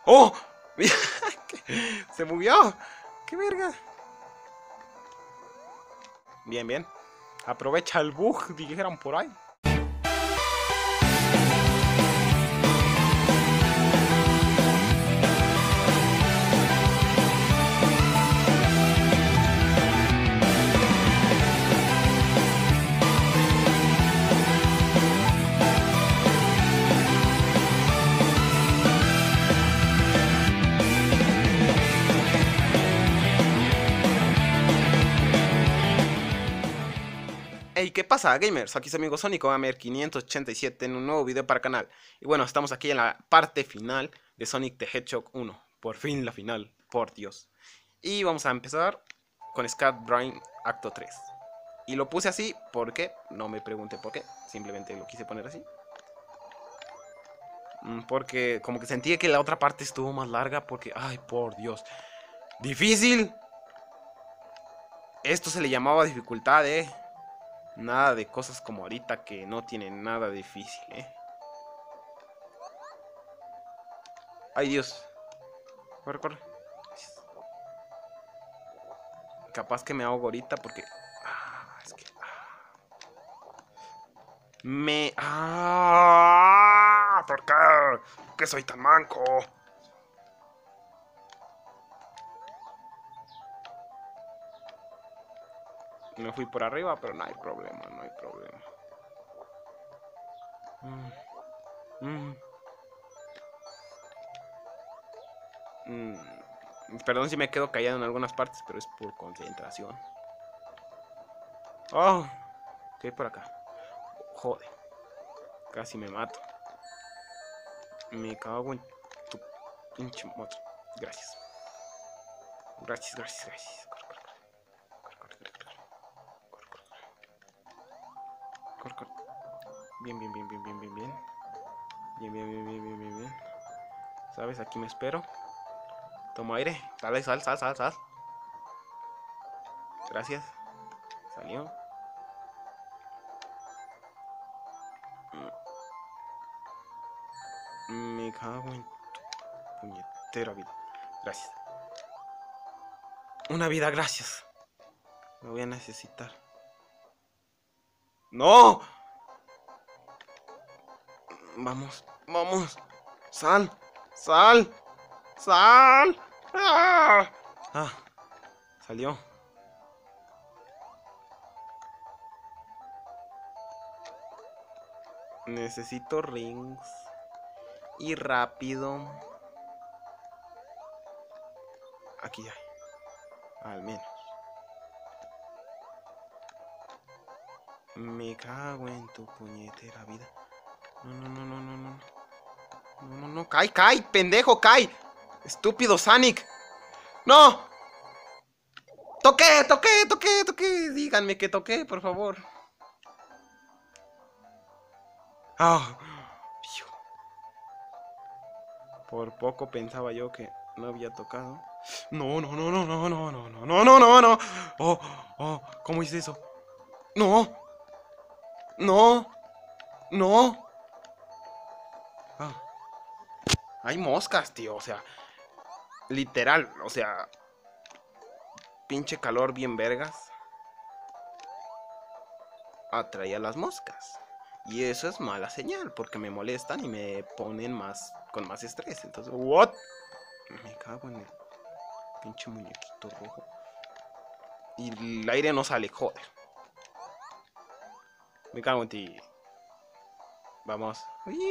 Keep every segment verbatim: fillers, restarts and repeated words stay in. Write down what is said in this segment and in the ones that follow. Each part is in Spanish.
¡Oh! Se movió. ¡Qué verga! Bien, bien. Aprovecha el bug, dijeron por ahí. Hey, ¿qué pasa, gamers? Aquí su amigo Sonic Gamer quinientos ochenta y siete en un nuevo video para el canal. Y bueno, estamos aquí en la parte final de Sonic the Hedgehog uno. Por fin la final, por Dios. Y vamos a empezar con Scat Brain Acto tres. Y lo puse así porque, no me pregunte por qué, simplemente lo quise poner así. Porque como que sentí que la otra parte estuvo más larga porque, ay, por Dios. ¡Difícil! Esto se le llamaba dificultad, eh. Nada de cosas como ahorita que no tienen nada difícil, eh. Ay, Dios. Corre, corre. Capaz que me ahogo ahorita porque... Ah, es que... Ah. Me... Ah, ¿por qué? ¿Por qué soy tan manco? Me fui por arriba, pero no hay problema, no hay problema. Mm. Mm. Mm. Perdón si me quedo callado en algunas partes, pero es por concentración. Oh, ¿qué hay por acá? Joder, casi me mato. Me cago en tu pinche moto. Gracias. Gracias, gracias, gracias. Corre, corre, corre. Corre, corre, corre, corre. Corre, corre. Corre, corre. Bien, bien, bien, bien, bien, bien, bien. Bien, bien, bien, bien, bien, bien, bien. ¿Sabes? Aquí me espero. Tomo aire. Dale, sal, sal, sal, sal. Gracias. Salió. Me cago en tu puñetera vida. Gracias. Una vida, gracias. Me voy a necesitar. ¡No! Vamos, vamos. Sal, sal, sal. ¡Ah! Ah, salió. Necesito rings. Y rápido. Aquí hay. Al menos. Me cago en tu puñetera vida. No, no, no, no, no, no. No, no, no. ¡Cae, cae! ¡Pendejo, cae! ¡Estúpido Sonic! ¡No! ¡Toqué, toqué, toqué, toqué! Díganme que toqué, por favor. ¡Ah! Por poco pensaba yo que no había tocado. No, no, no, no, no, no, no, no, no, no, no, no. Oh, oh, ¿cómo hice eso? No. No. No. Ah. Hay moscas, tío, o sea, literal, o sea, pinche calor bien vergas atrae a las moscas. Y eso es mala señal, porque me molestan y me ponen más con más estrés. Entonces, ¿what? Me cago en el pinche muñequito rojo. Y el aire no sale, joder. Me cago en ti. Vamos.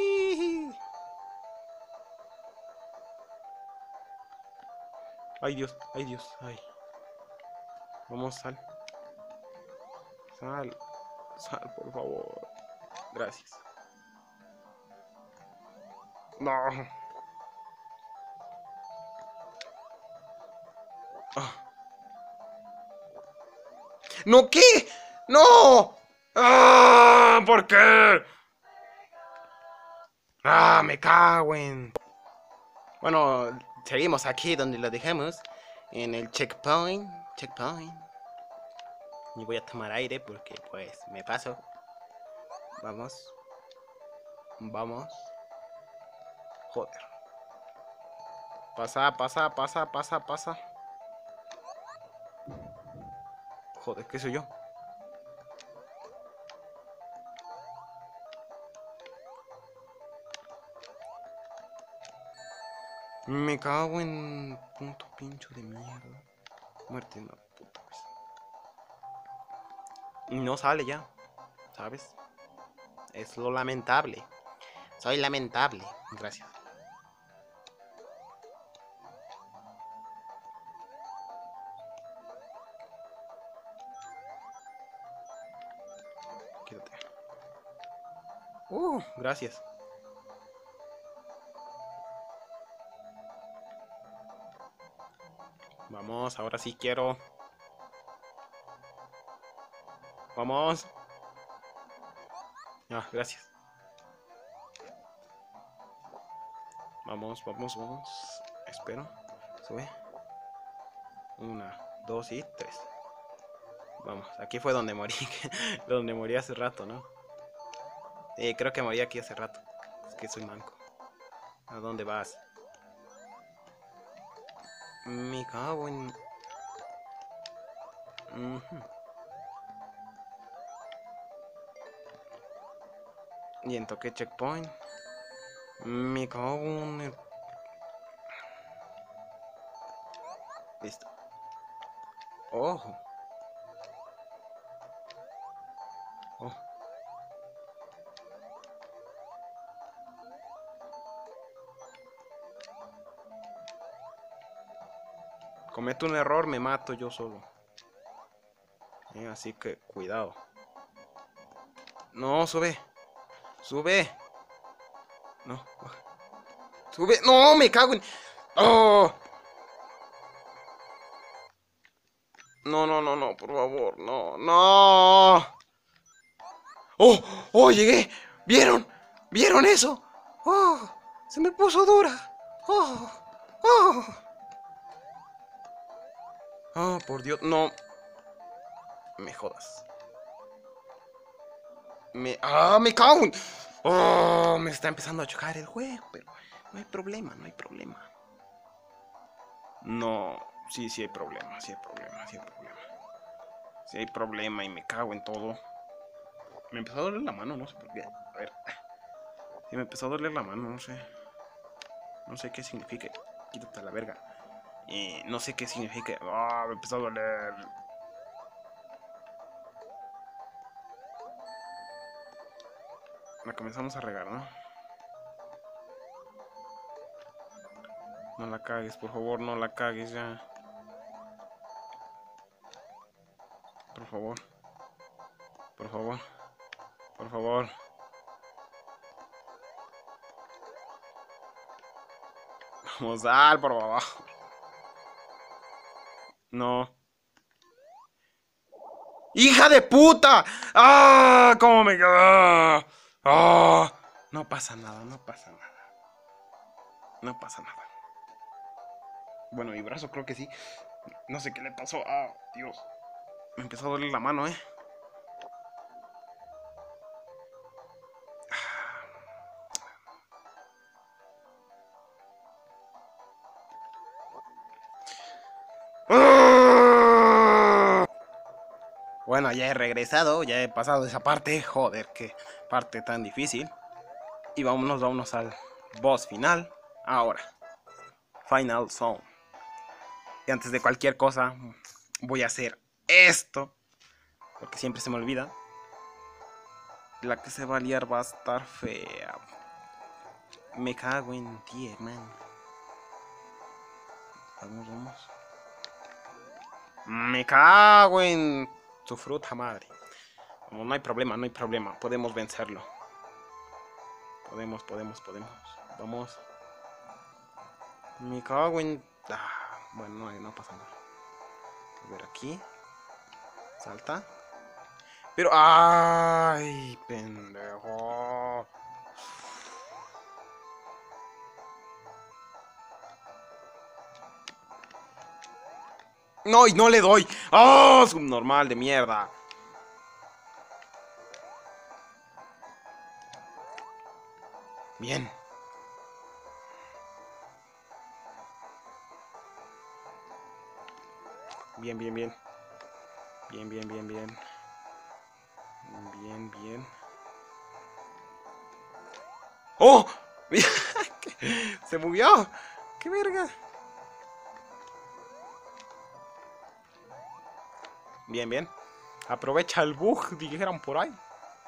Ay, Dios, ay, Dios, ay. Vamos, sal. Sal. Sal, por favor. Gracias. No. Ah. ¿No qué? ¡No! ¡Ah! ¿Por qué? ¡Ah! Me cago en... Bueno, seguimos aquí donde lo dejamos. En el checkpoint. Checkpoint. Y voy a tomar aire porque pues me paso. Vamos. Vamos. Joder. Pasa, pasa, pasa, pasa, pasa. Joder, ¿qué soy yo? Me cago en punto pincho de mierda. Muerte en la puta vez. Y no sale ya, ¿sabes? Es lo lamentable. Soy lamentable. Gracias. Quédate. Uh, gracias. Vamos, ahora sí quiero. Vamos. Ah, gracias. Vamos, vamos, vamos. Espero. Sube. Una, dos y tres. Vamos, aquí fue donde morí. Donde morí hace rato, ¿no? Eh, creo que morí aquí hace rato. Es que soy manco. ¿A dónde vas? Me cago en... Uh-huh. Y en toque checkpoint. Me cago en... El... Listo. Ojo. Oh. Cometo un error, me mato yo solo. Eh, así que cuidado. No, sube. Sube. No. Sube. No, me cago en... Oh. No, no, no, no, por favor. No, no. Oh, oh, llegué. ¿Vieron? ¿Vieron eso? Oh, se me puso dura. Oh, oh. Oh, por Dios, no. Me jodas. Me... ¡Ah, me cago en... Oh, me está empezando a chocar el juego, pero no hay problema, no hay problema. No, sí, sí hay problema, sí hay problema, sí hay problema. Sí hay problema y me cago en todo. Me empezó a doler la mano, no sé por qué. A ver. Sí, me empezó a doler la mano, no sé. No sé qué significa. Quítate la verga. Y no sé qué significa. Ah, me empezó a doler. La comenzamos a regar, ¿no? No la cagues, por favor, no la cagues ya. Por favor. Por favor. Por favor. Vamos, al por abajo. No. ¡Hija de puta! ¡Ah! ¿Cómo me... ¡Ah! ¡Ah! No pasa nada, no pasa nada. No pasa nada. Bueno, mi brazo creo que sí. No sé qué le pasó. ¡Ah! Dios. Me empezó a doler la mano, ¿eh? Bueno, ya he regresado, ya he pasado esa parte. Joder, qué parte tan difícil. Y vámonos, vámonos al boss final. Ahora, Final Zone. Y antes de cualquier cosa, voy a hacer esto. Porque siempre se me olvida. La que se va a liar va a estar fea. Me cago en ti, hermano. Vamos, vamos. Me cago en tu fruta madre. Como no hay problema, no hay problema. Podemos vencerlo. Podemos, podemos, podemos. Vamos. Me cago en... Ah, bueno, no, no pasa nada. A ver aquí. Salta. Pero... ¡Ay, pendejo! No, y no le doy. ¡Oh! Subnormal de mierda. Bien. Bien, bien, bien. Bien, bien, bien, bien. Bien, bien. ¡Oh! Se movió. ¡Qué verga! Bien, bien. Aprovecha el bug, dijeron por ahí.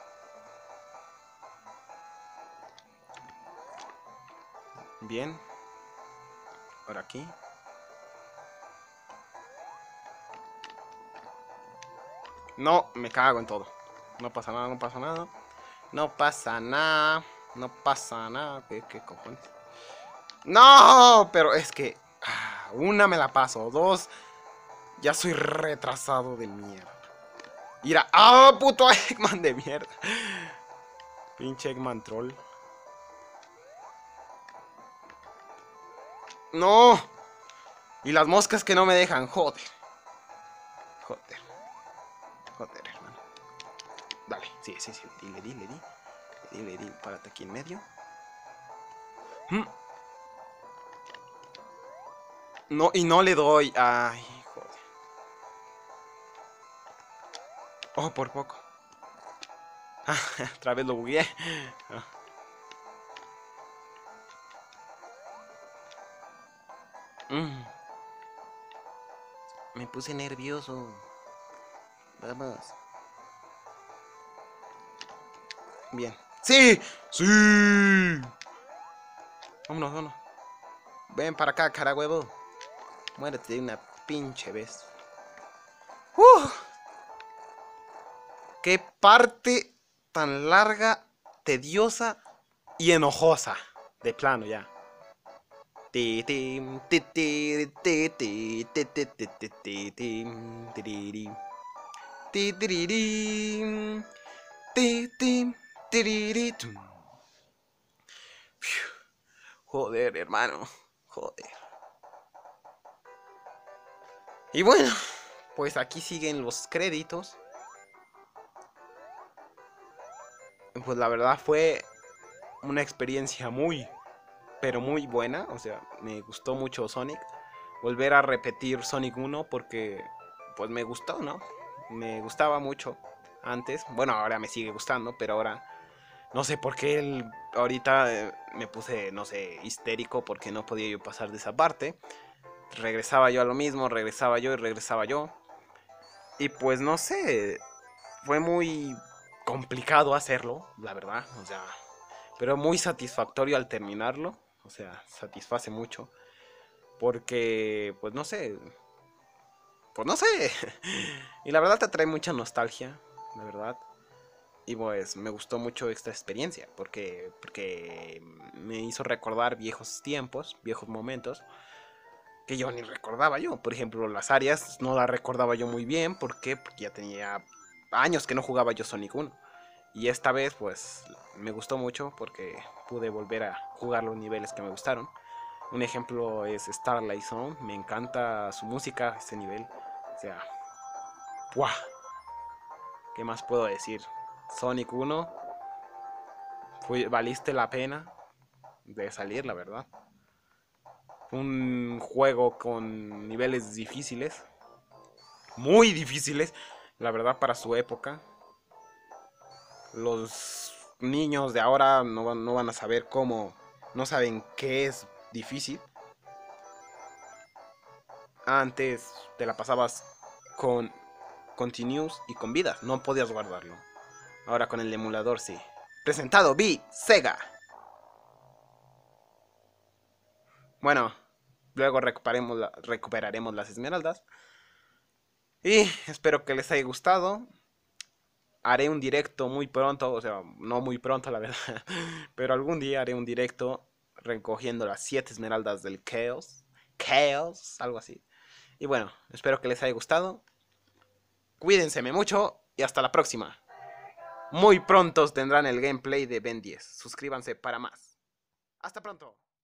Bien. Por aquí. No, me cago en todo. No pasa nada, no pasa nada. No pasa nada. No pasa nada. ¿Qué, qué cojones? No, pero es que... ah, una me la paso. Dos... Ya soy retrasado de mierda. Mira. ¡Ah, puto Eggman de mierda! Pinche Eggman troll. ¡No! Y las moscas que no me dejan. Joder. Joder. Joder, hermano. Dale. Sí, sí, sí. Dile, dile, dile. Dile, dile. Párate aquí en medio. ¿Mm? No, y no le doy. Ay, joder. Oh, por poco. Ah, otra vez lo bugueé. Ah. Mm. Me puse nervioso. Vamos. Bien. ¡Sí! ¡Sí! Vámonos, vámonos. Ven para acá, cara huevo. Muérete de una pinche vez. ¡Uh! ¡Qué parte tan larga, tediosa y enojosa! De plano ya. Ti tim ti ti ti ti ti ti ti ti ti tim tiriri. Ti tiriri. Ti tim tiriri. Joder, hermano. Joder. Y bueno, pues aquí siguen los créditos. Pues la verdad fue una experiencia muy, pero muy buena. O sea, me gustó mucho Sonic. Volver a repetir Sonic uno porque pues me gustó, ¿no? Me gustaba mucho antes. Bueno, ahora me sigue gustando, pero ahora no sé por qué el, ahorita eh, me puse, no sé, histérico porque no podía yo pasar de esa parte. Regresaba yo a lo mismo, regresaba yo y regresaba yo. Y pues no sé, fue muy complicado hacerlo, la verdad, o sea, pero muy satisfactorio al terminarlo, o sea, satisface mucho, porque, pues no sé, pues no sé, y la verdad te trae mucha nostalgia, la verdad, y pues me gustó mucho esta experiencia, porque, porque me hizo recordar viejos tiempos, viejos momentos, que yo ni recordaba yo. Por ejemplo, las áreas no las recordaba yo muy bien. ¿Por qué? Porque ya tenía años que no jugaba yo Sonic uno. Y esta vez, pues, me gustó mucho porque pude volver a jugar los niveles que me gustaron. Un ejemplo es Starlight Zone. Me encanta su música, ese nivel. O sea, ¡buah! ¿Qué más puedo decir? Sonic uno, fue, valiste la pena de salir, la verdad. Un juego con niveles difíciles, muy difíciles, la verdad, para su época. Los niños de ahora no van, no van a saber cómo, no saben qué es difícil. Antes te la pasabas con continuous y con vidas, no podías guardarlo. Ahora con el emulador sí. Presentado B Sega. Bueno, luego recuperaremos, la, recuperaremos las esmeraldas. Y espero que les haya gustado. Haré un directo muy pronto, o sea, no muy pronto la verdad, pero algún día haré un directo recogiendo las siete esmeraldas del Chaos. Chaos, algo así. Y bueno, espero que les haya gustado. Cuídense mucho y hasta la próxima. Muy pronto tendrán el gameplay de Ben diez. Suscríbanse para más. Hasta pronto.